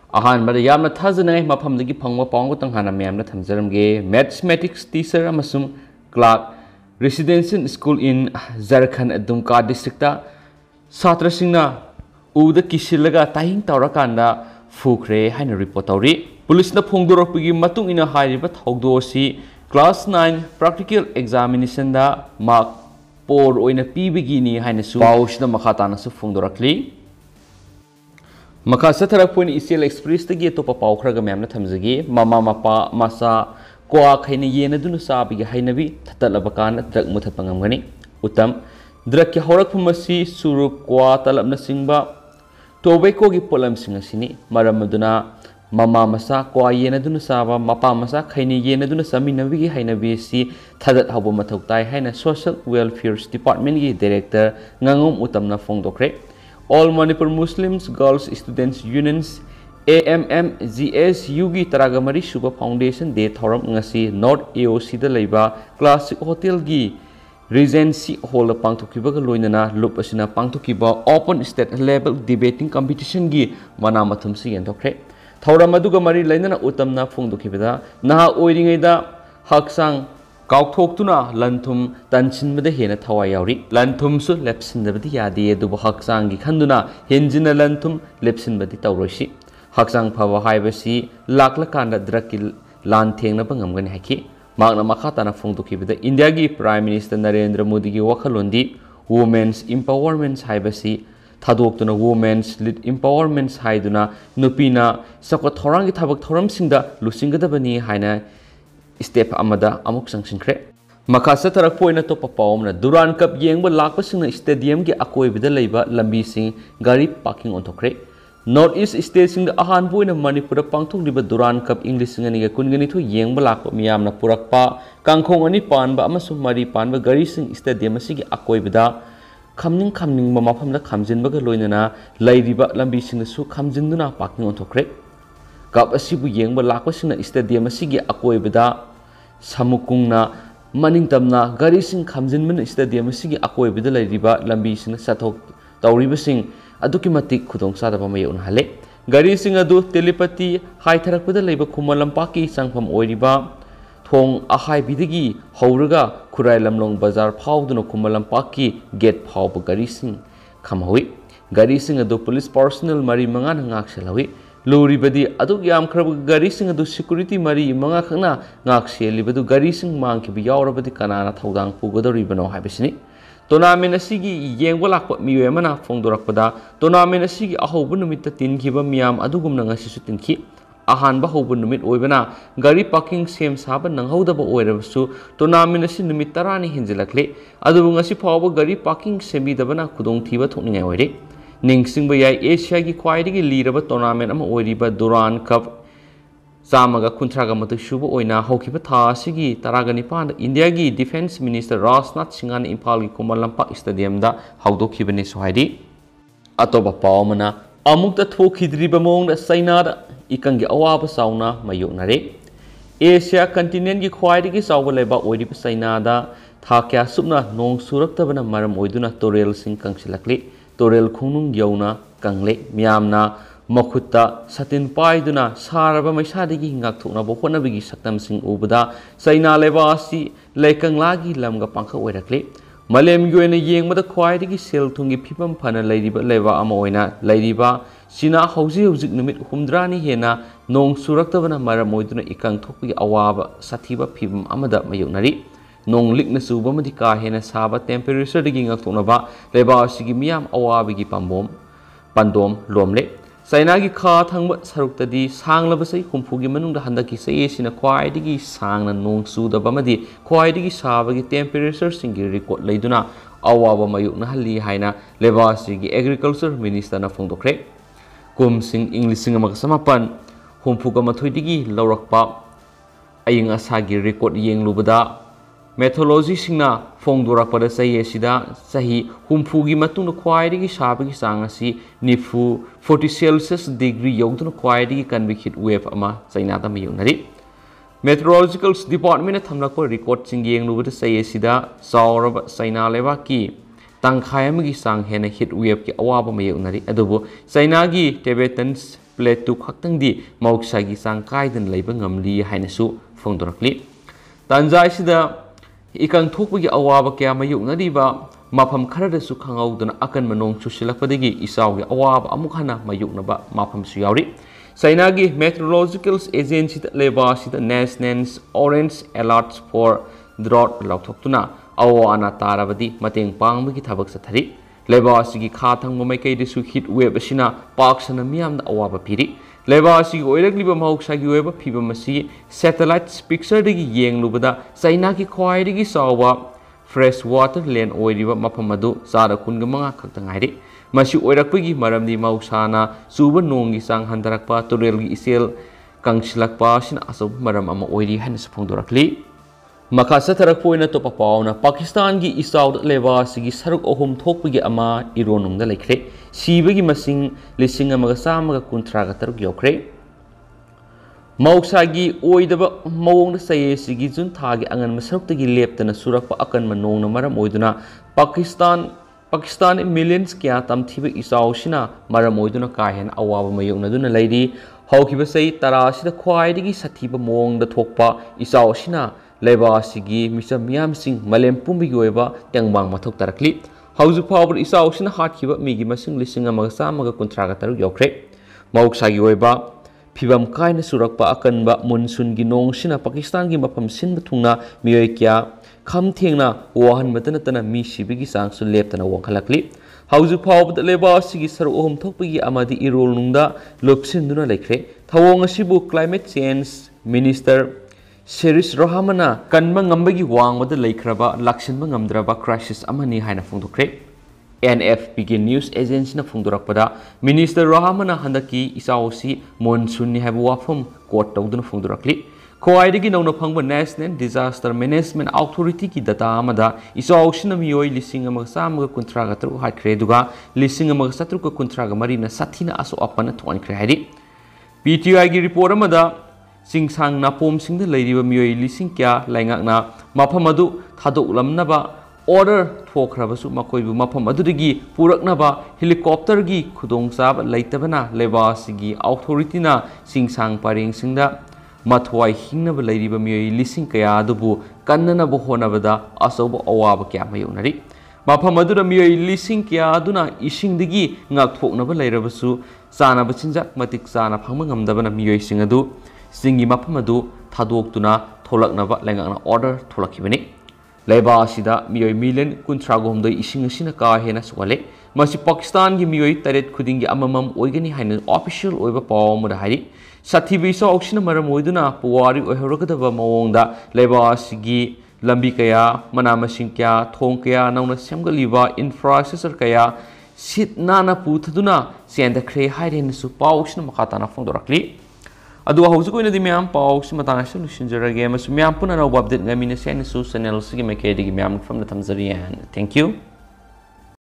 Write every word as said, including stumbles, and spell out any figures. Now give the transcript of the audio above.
अहानबदा यामना थाजनाय मफमदगी फंगवा पांगो तंहाना मैमना थमजरमगे मैथमेटिक्स टीचर अमसुम Clark residential school in Jharkhand Dumka district छात्र सिंगना उद किसिलगा ताहिंग तौरकांदा फुखरे हाइन रिपोर्ट तौरी पुलिस न फोंदोरपगी मतुंग इना हाइरिबा थौदोसी क्लास नाइन प्रैक्टिकल एग्जामिनेशन दा मार्क पोर ओइना पीबगिनी हाइनसु पाउसना मखातानसु फोंदोरकली मखा सथरपोइन इसेल एक्सप्रेस तगी तो पाउखरगा मैमना थमजगी मामा मपा मासा क्वा खैन येनदुनु साबिगे हाइनबी थतलबकान ड्रग मुथपंगमगनी उत्तम ड्रग के हौरकफमसी सुरु क्वा तलबना सिंगबा टोबैको की पोलम सिंगसिनी मरमदुना मामा मसा क्वा येनदुनु साबा मपा मसा खैन येनदुनु समिनबिगे हाइनबी सी थदत हबो मथौताय हाइना सोशल वेलफेयर डिपार्टमेंट की डायरेक्टर ngangom utamna फोंदोखरे All Manipur Muslims Girls Students Unions A M M G S U की तरागमरी सुबह फाउंडेशन डे थौरम ngasi North A O C दा लेबा क्लासिक होटल की Regency Hall पांगथोकिबा लोइनना लुप असिना पांगथोकिबा open state level debating competition की मना मथम से यंथोखरे थौरम अदुगा मरी लैनना उतमना फोंदोकिबदा नहा ओइरिङैदा हकसांग काउथोक्तुना लंथुम तनसिनबदे हेना थवाय यावरी लंथुमसु लेप्सिनबदि यादे दुबो हकसांगी खंदुना हेंजिना लंथुम लेप्सिनबदि तौरोसि हकसांग फवा हाइबसि लाकलकांदा द्रकिल लान थेंगनबा ngamgani हाइखि मागना मखाताना फोंदोकिबदे इंडिया की प्राइम मिनिस्टर नरेंद्र मोदी की वखलोंदी वुमेन्स एम्पावरमेंट हाइबसि थादोक्तुना वुमेन्स लीड एम्पावरमेंट हाइदुना नुपीना सको थौरांगी थबक थौरमसिंगदा लुसिंगदबनी हाइना स्टेप अमदा अमुक संसिंख्रे मखा सथरपोइना तो पापावमना दुरान कप येंगबा लाकपसिंगना स्टेडियम की अकोइबदा लैबा लंबीसिंग गाड़ी पार्किंग ओंथोखरे नॉर्थ ईस्ट स्टेट सिंग अहानबोइना मणिपुर पांगथोकलिबा दुरान कप इंग्लिश सिंगनिगा कुनगनिथु येंगबा लाकपा मियामना पुरकपा कांखोंग अनि पानबा अमसुम मरी पानबा गाड़ी सिंग स्टेडियम असिगी अकोइबदा खमनिंग खमनिंगबा मफमदा खमजिनबगा लोइनना लैरिबा लंबीसिंगसु खमजिनदुना पार्किंग ओंथोखरे कप असिबु येंगबा लाकपसिंगना स्टेडियम असिगी अकोइबदा समुकुंगना मनिंगतमना गाड़ीसिंग खमजिनबन स्टेडियम असिगी अकोइबदा लैरिबा लंबीसिंग सथोक तौरिबसिंग अदुकी मतिक खुदोंसादबा मयोन हले गाड़ीसिंग अदु तेलिपति हाइथरकपदा लैबा खुमल लंपाकी संगफम ओइरिबा थोंग अहाइबिदगी हौरगा खुराई लमलोंग बाजार फाउदुना खुमल लंपाकी गेट फाउब गाड़ीसिंग खमहौई गाड़ीसिंग अदु पुलिस पर्सनल मरी मंगा ngakselawi लूरीबदी अदुक यामखरब गाड़ीसिंग अदु सिक्योरिटी मरी मंगा खंगना ngakseliबदु गाड़ीसिंग मांगखिबि यावरबदी कनाना थौदांग पुगदरिबनो हाइबसिनी टूर्नामेंट असिगी येंगबा लाकपा मियोय अमना फोंदोरकपदा टूर्नामेंट असिगी अहोब नुमित्ता तिनखिबा मियाम अदुगुमना ngasisu तिनखि अहानबा होब नुमित ओइबना गाड़ी पार्किंग सेम साबा नंगहौदबा ओइरबसु टूर्नामेंट असि नुमित तरानी हिंजिलकले अदुबु ngasi फावबा गाड़ी पार्किंग सेमिदबना खुदोंथिबा थोकनिङाय ओइरे निंगसिंग याय एशिया की ख्वाइदगी लीरबा टूर्नामेंट अमा ओइरिबा दुरान कप चामगा कुंथ्रागा मतक सुब ओइना हौखिबा थासिगी तरागा निपान इंडिया की डिफेंस मिनिस्टर राजनाथ सिंह ने इम्फाल की कुमल लंपाक स्टेडियम दा हौदोखिबने सुहाइदी अतोबा पावमना अमुक्ता थोखिद्रिबा मोंग चाइनादा इकंगी अवाबा साउना मायोगनारे एशिया कंटिनेंट की ख्वाइदगी साउबा लेबा ओइरिबा चाइनादा थाक्या सुबना नोंग सुरक्तबना मरम ओइदुना तोरेल सिंह कंगसिलकली तोरेल खुनुंग यौना कंगले मियामना मखुत्ता सतिन पाइदुना सारबा मैसादगी हिंगाकथोकनाबो होनबगी सक्तमसिंग उबदा चाइना लेबासी लेकंगलागी लमगा पांखा ओइरकले मलेमगी ओइना येंगबदा ख्वाइदगी सेल थुंगी फिबम फना लैरिबा लेबा अमा ओइना लैरिबा चीना हौजी हौजिक नुमित हुमद्रानी हेना नोंग सुरक्तबना मरम ओइदुना इकंग थोकगी अवाबा साथीबा फिबम अमदा मायोगनारी नोंग लिकना सुबमदि का हेना साबा टेम्परेचर दगी ngakthoknaba लेबासिगी मियाम अवाबिगी पांबोम पंदोम लोमले चाइना की खा थंग सरुक्तदी सांगलबसै हुम्फुगी मनुंगदा हंदकी सयेसिना ख्वाइदगी सांगना नोंग सुदबमदि ख्वाइदगी साबगी टेम्परेचर सिंगी रिकॉर्ड लैदुना अवाबा मायुकना हल्ली हाइना लेबासिगी एग्रीकल्चर मिनिस्टर ना फोंदोखरे कुमसिंग इंग्लिशिंग अमग समापन हुम्फुगा मथोइदगी लौरकपा अयिंग असागी रिकॉर्ड येंगलुबदा मेथोलॉजी सिंगना फोंदोरकपदा सयेसिदा सही हुम्फुगी मतुंग ख्वाइदगी साबगी चांग असि निफु फोर्टी सेल्सियस डिग्री यौदुना ख्वाइदगी कन्विक हीट वेव अमा चाइनादा मायोगनारि मेट्रोलॉजिकल डिपार्टमेंट थमलकपा रिकॉर्ड सिंग येंगलुबदा सयेसिदा चावरबा चाइना लेबाकी तंखाय अमगी चांग हेना हीट वेव की अवाबा मायोगनारि अदुबु चाइना की टिबेटन प्लेट टू खक्तंगदी मौसागी चांग कायदन लेब ngamli hainasu phongdorakli tanjai sida ikang thokpagi awaba kya mayuknariba mafam kharadasu khangauduna akan manong chusilakpadagi isawgi awaba amuk hana mayuknaba mafam su yauri China gi meteorological agency da leba sida national's orange alerts for drought lauthoktuna awana tarabadi mateng pangbagi thabak sathari leba sigi khathang mamai disu heat wave asina paksana miyamna awaba piri leba sigi oirakliba mahuksagi weba phiba masi satellite picture dagi yenglubada China gi khwaidagi sawa fresh water land oiriba mafam adu sara kunga manga khaktangairi masi oirakpagi maramdi mahusana suba nongi sang handarakpa torelgi isel kangsilakpa sina asob maram ama oiri hanis phongdorakli makasa tarak poina to papauna Pakistan gi isaud leba sigi saruk ohum thokpagi ama ironung da lekre sibagi masing lising amaga samaga kuntraga taruk yokre mausagi oidaba mawong saye sigi jun thagi angan masaruk leptana surakpa akan manong na maram oiduna Pakistan Pakistan millions kya tamthiba isaw sina maram oiduna kahen awaba mayong na duna lady hawkiba say tara sida khwaidigi sathiba mawong da thokpa isaw sina leba sigi misa miyam sing malem pumbi goiba tengbang mathok tarakli hauju power isaw sina hatkiba migi masing lising amaga samaga kuntraga taruk yokre mausagi oiba phibam kaina surakpa akanba monsoon gi nong sina Pakistan gi mafam sinba thungna miyoi kya kham thengna wahan matana tana mi sibigi sang su leptana wangkhalakli hauju phawbda leba sigi saru ohum thokpagi amadi irol nungda lopsinduna lekre thawong asibu climate change minister Series Rohamana kanma ngambagi wangwada leikraba laksinba ngamdraba crisis amani haina phongdokre N F P G News Agency na phongdorakpada Minister Rohamana handaki isawsi monsoon ni habu wafum court tawduna phongdorakli khwaidagi nongna phangba National Disaster Management Authority ki data amada isawsi na miyoi lising amaga samaga kuntraga tru haikre duga lising amaga satruka kuntraga marina sathina aso apana thonkre hairi P T I gi report amada singsang na pom singda leiriba miyoi lising kya laingakna mafam adu thadok lamnaba order thokrabasu makoibu mafam adudagi puraknaba helicopter gi khudongchaba leitabana leba sigi authority na singsang paring singda mathwai hingnaba leiriba miyoi lising kaya adubu kannana bo honabada asobo awaba kya mayonari mafam adura miyoi lising kya aduna isingdagi ngakthoknaba leirabasu chanaba chinjak matik chana phangma ngamdabana miyoi sing adu singi mafam adu thadok-tuna tholaknaba laingakna order tholakibani leba asida miyoi million kuntragomdoi ising asina ka hena swale masi Pakistan gi miyoi taret khuding gi amamam oigani haina official oiba pawmura hari sathibi sa oxina maram oiduna puwari oihorakadaba mawongda leba asigi lambi kaya manamasing kya thong kaya nauna semgaliba infrastructure kaya sit nana puthaduna senda khre hairena su pawsina makatana phongdorakli adu hauju koina di myam paw simatang asu lusinjarage masu myam puna no update ngamina sen su channel sigi mekedi gi myam from the thamzari and thank you